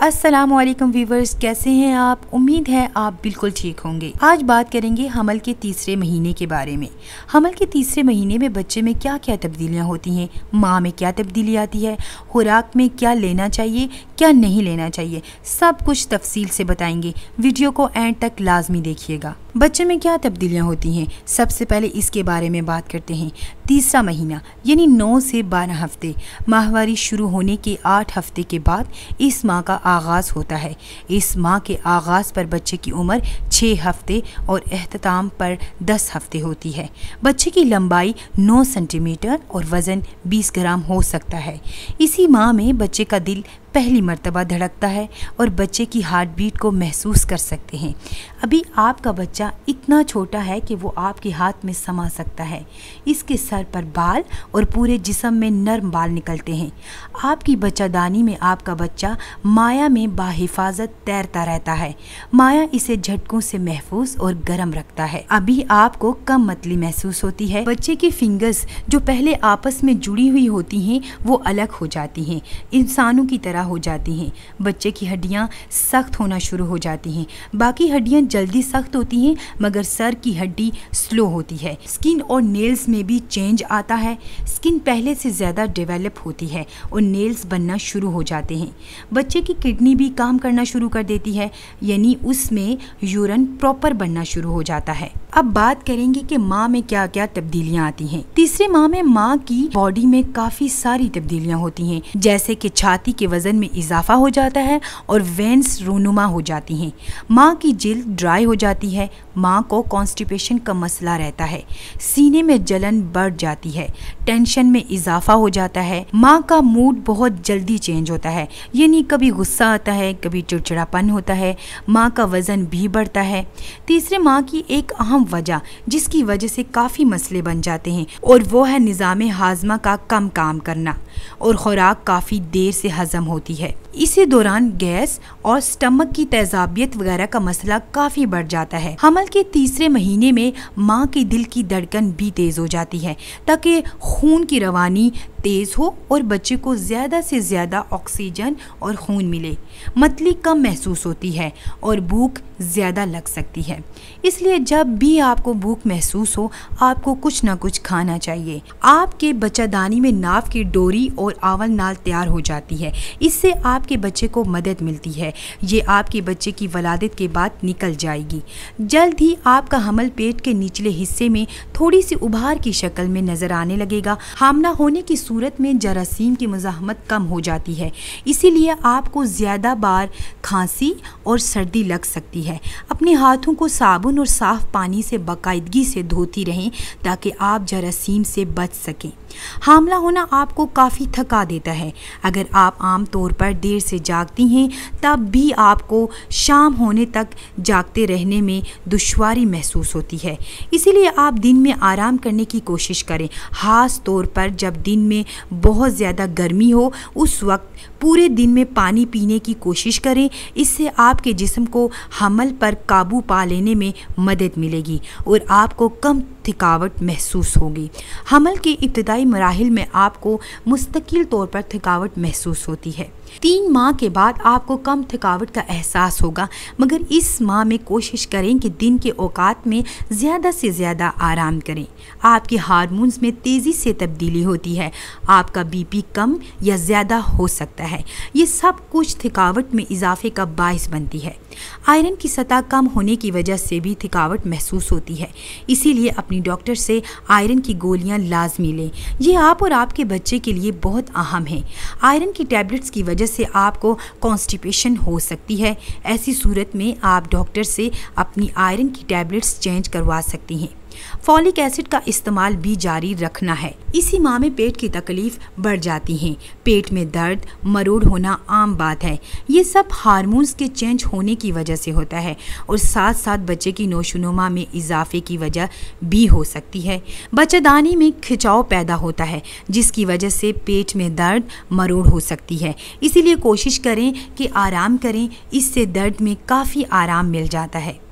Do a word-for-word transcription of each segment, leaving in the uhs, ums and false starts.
अस्सलामुअलैकुम व्यूवर्स, कैसे हैं आप। उम्मीद है आप बिल्कुल ठीक होंगे। आज बात करेंगे हमल के तीसरे महीने के बारे में। हमल के तीसरे महीने में बच्चे में क्या क्या तब्दीलियां होती हैं, माँ में क्या तब्दीली आती है, खुराक में क्या लेना चाहिए क्या नहीं लेना चाहिए, सब कुछ तफसील से बताएंगे। वीडियो को एंड तक लाजमी देखिएगा। बच्चे में क्या तब्दीलियां होती हैं, सबसे पहले इसके बारे में बात करते हैं। तीसरा महीना यानी नौ से बारह हफ्ते, माहवारी शुरू होने के आठ हफ्ते के बाद इस माह का आगाज़ होता है। इस माह के आगाज़ पर बच्चे की उम्र छः हफ्ते और एहतताम पर दस हफ्ते होती है। बच्चे की लंबाई नौ सेंटीमीटर और वज़न बीस ग्राम हो सकता है। इसी माह में बच्चे का दिल पहली मर्तबा धड़कता है और बच्चे की हार्ट बीट को महसूस कर सकते हैं। अभी आपका बच्चा इतना छोटा है कि वो आपके हाथ में समा सकता है। इसके सर पर बाल और पूरे जिस्म में नर्म बाल निकलते हैं। आपकी बच्चादानी में आपका बच्चा माया में बाहिफाजत तैरता रहता है। माया इसे झटकों से महफूज और गर्म रखता है। अभी आपको कम मतली महसूस होती है। बच्चे की फिंगर्स जो पहले आपस में जुड़ी हुई होती हैं वो अलग हो जाती हैं, इंसानों की तरह हो जाती हैं। बच्चे की हड्डियां सख्त होना शुरू हो जाती हैं। बाकी हड्डियां जल्दी सख्त होती हैं मगर सर की हड्डी स्लो होती है। स्किन और नेल्स में भी चेंज आता है। स्किन पहले से ज़्यादा डेवलप होती है और नेल्स बनना शुरू हो जाते हैं। बच्चे की किडनी भी काम करना शुरू कर देती है, यानी उसमें यूरिन प्रॉपर बनना शुरू हो जाता है। अब बात करेंगे कि माँ में क्या क्या तब्दीलियाँ आती हैं। तीसरे माह में माँ की बॉडी में काफ़ी सारी तब्दीलियाँ होती हैं, जैसे कि छाती के वजन में इजाफा हो जाता है और वेंस रूनुमा हो जाती हैं। माँ की जिल्द ड्राई हो जाती है। माँ को कॉन्स्टिपेशन का मसला रहता है। सीने में जलन बढ़ जाती है। टेंशन में इजाफा हो जाता है। माँ का मूड बहुत जल्दी चेंज होता है, यानी कभी गुस्सा आता है, कभी चिड़चिड़ापन होता है। माँ का वज़न भी बढ़ता है। तीसरे माह की एक अहम वजह जिसकी वजह से काफ़ी मसले बन जाते हैं और वो है निज़ाम हाजमा का कम काम करना और खुराक काफ़ी देर से हजम होती है। इसी दौरान गैस और स्टमक की तेजाबियत वगैरह का मसला काफ़ी बढ़ जाता है। हमल के तीसरे महीने में माँ के दिल की धड़कन भी तेज़ हो जाती है ताकि खून की रवानी तेज़ हो और बच्चे को ज़्यादा से ज़्यादा ऑक्सीजन और खून मिले। मतली कम महसूस होती है और भूख ज़्यादा लग सकती है। इसलिए जब भी आपको भूख महसूस हो आपको कुछ ना कुछ खाना चाहिए। आपके बच्चादानी में नाव की डोरी और आवल नाल तैयार हो जाती है। इससे आपके बच्चे को मदद मिलती है। ये आपके बच्चे की वलादत के बाद निकल जाएगी। जल्द ही आपका हमल पेट के निचले हिस्से में थोड़ी सी उभार की शक्ल में नज़र आने लगेगा। हामला होने की सूरत में जरासीम की मुज़ाहमत कम हो जाती है, इसीलिए आपको ज़्यादा बार खांसी और सर्दी लग सकती है। अपने हाथों को साबुन और साफ़ पानी से बाकायदगी से धोती रहें ताकि आप जरासीम से बच सकें। हामला होना आपको काफ़ी थका देता है। अगर आप आम तौर पर देर से जागती हैं तब भी आपको शाम होने तक जागते रहने में दुश्वारी महसूस होती है। इसीलिए आप दिन में आराम करने की कोशिश करें। ख़ास तौर पर जब दिन में बहुत ज़्यादा गर्मी हो उस वक्त पूरे दिन में पानी पीने की कोशिश करें। इससे आपके जिस्म को हमल पर काबू पा लेने में मदद मिलेगी और आपको कम थकावट महसूस होगी। हमल के इब्तदाई मराहिल में आपको मुस्तकिल तौर पर थकावट महसूस होती है। तीन माह के बाद आपको कम थकावट का एहसास होगा, मगर इस माह में कोशिश करें कि दिन के औकात में ज़्यादा से ज़्यादा आराम करें। आपके हार्मोन्स में तेज़ी से तब्दीली होती है। आपका बीपी कम या ज़्यादा हो सकता है। ये सब कुछ थकावट में इजाफे का बायस बनती है। आयरन की सतह कम होने की वजह से भी थकावट महसूस होती है। इसीलिए अपनी डॉक्टर से आयरन की गोलियां लाजमी लें। ये आप और आपके बच्चे के लिए बहुत अहम है। आयरन की टैबलेट्स की वजह से आपको कॉन्स्टिपेशन हो सकती है। ऐसी सूरत में आप डॉक्टर से अपनी आयरन की टैबलेट्स चेंज करवा सकती हैं। फॉलिक एसिड का इस्तेमाल भी जारी रखना है। इसी माह में पेट की तकलीफ बढ़ जाती हैं। पेट में दर्द, मरोड़ होना आम बात है। ये सब हार्मोन्स के चेंज होने की वजह से होता है और साथ साथ बच्चे की नोशोनुमा में इजाफे की वजह भी हो सकती है। बच्चादानी में खिंचाव पैदा होता है जिसकी वजह से पेट में दर्द, मरोड़ हो सकती है। इसीलिए कोशिश करें कि आराम करें, इससे दर्द में काफ़ी आराम मिल जाता है।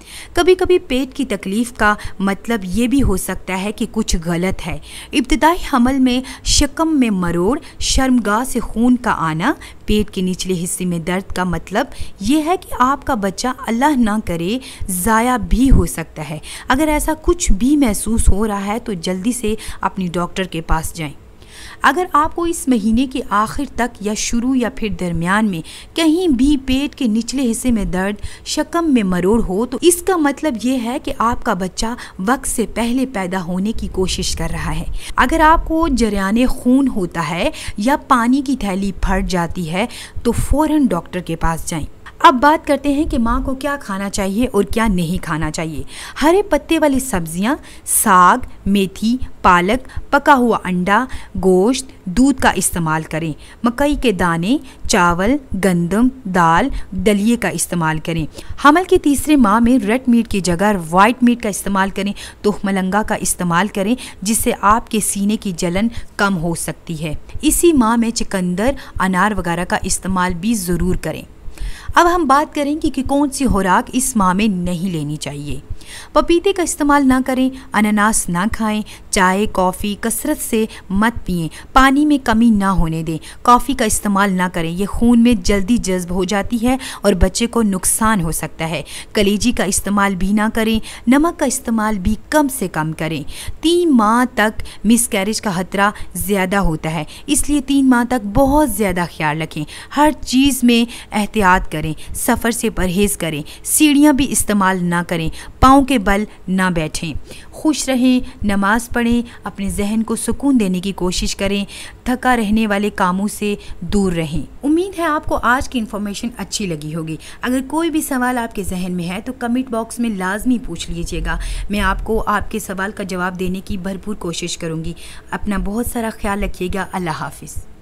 कभी कभी पेट की तकलीफ़ का मतलब ये भी हो सकता है कि कुछ गलत है। इब्तिदाई हमल में शकम में मरोड़, शर्मगाह से खून का आना, पेट के निचले हिस्से में दर्द का मतलब ये है कि आपका बच्चा अल्लाह ना करे ज़ाया भी हो सकता है। अगर ऐसा कुछ भी महसूस हो रहा है तो जल्दी से अपनी डॉक्टर के पास जाएं। अगर आपको इस महीने के आखिर तक या शुरू या फिर दरमियान में कहीं भी पेट के निचले हिस्से में दर्द, शकम में मरोड़ हो तो इसका मतलब ये है कि आपका बच्चा वक्त से पहले पैदा होने की कोशिश कर रहा है। अगर आपको जरियाने खून होता है या पानी की थैली फट जाती है तो फ़ौरन डॉक्टर के पास जाएं। अब बात करते हैं कि माँ को क्या खाना चाहिए और क्या नहीं खाना चाहिए। हरे पत्ते वाली सब्जियाँ, साग, मेथी, पालक, पका हुआ अंडा, गोश्त, दूध का इस्तेमाल करें। मकई के दाने, चावल, गंदम, दाल, दलिए का इस्तेमाल करें। हमल के तीसरे माह में रेड मीट की जगह वाइट मीट का इस्तेमाल करें। तो मलंगा का इस्तेमाल करें जिससे आपके सीने की जलन कम हो सकती है। इसी माह में चुकंदर, अनार वगैरह का इस्तेमाल भी ज़रूर करें। अब हम बात करेंगे कि कौन सी खुराक इस माह में नहीं लेनी चाहिए। पपीते का इस्तेमाल ना करें, अनानास ना खाएं, चाय कॉफ़ी कसरत से मत पिएं, पानी में कमी ना होने दें। कॉफ़ी का इस्तेमाल ना करें, ये खून में जल्दी जज्ब हो जाती है और बच्चे को नुकसान हो सकता है। कलेजी का इस्तेमाल भी ना करें, नमक का इस्तेमाल भी कम से कम करें। तीन माह तक मिसकैरेज का खतरा ज़्यादा होता है, इसलिए तीन माह तक बहुत ज़्यादा ख्याल रखें। हर चीज़ में एहतियात करें, सफ़र से परहेज़ करें, सीढ़ियाँ भी इस्तेमाल ना करें, पाँव के बल ना बैठें। खुश रहें, नमाज पढ़ें, अपने जहन को सुकून देने की कोशिश करें, थका रहने वाले कामों से दूर रहें। उम्मीद है आपको आज की इन्फॉर्मेशन अच्छी लगी होगी। अगर कोई भी सवाल आपके जहन में है तो कमेंट बॉक्स में लाजमी पूछ लीजिएगा। मैं आपको आपके सवाल का जवाब देने की भरपूर कोशिश करूँगी। अपना बहुत सारा ख्याल रखिएगा। अल्लाह हाफिज़।